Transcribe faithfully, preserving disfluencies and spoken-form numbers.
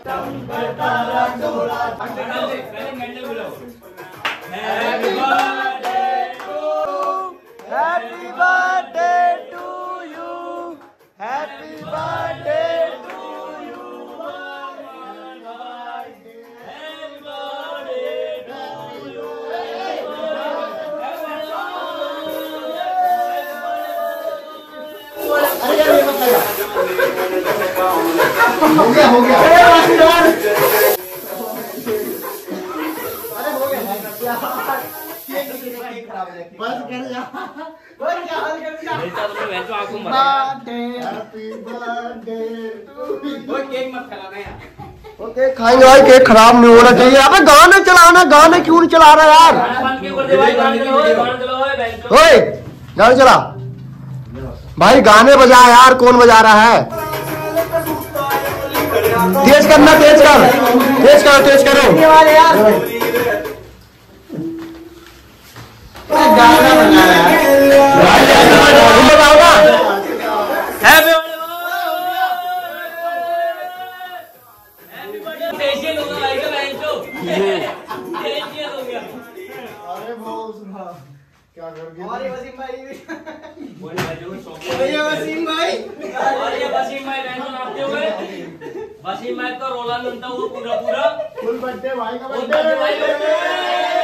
Happy birthday to Happy birthday to you. Happy birthday to you. Happy birthday to you. हो गया हो गया अरे हो गया बस कर जा बस क्या हाल कर दिया बेटा तुमने वैसे आंखों मरा हैप्पी बर्थडे टू वो केक मत खिलाना यार ओके खाएंगे भाई केक खराब नहीं होना चाहिए अबे गाने चलाना गाने क्यों नहीं चला रहा यार ओए गाने चला भाई गाने बजा यार कौन बजा रहा है तेज करना तेज कर तेज करो तेज करो गाना बजा रहा है क्या कर गया अरे वसीम भाई बोले भाई जो शौक है ये वसीम भाई और ये वसीम भाई रहने नापते हुए वसीम भाई का रोला मिलता हुआ पूरा पूरा फुल बर्थडे भाई का बर्थडे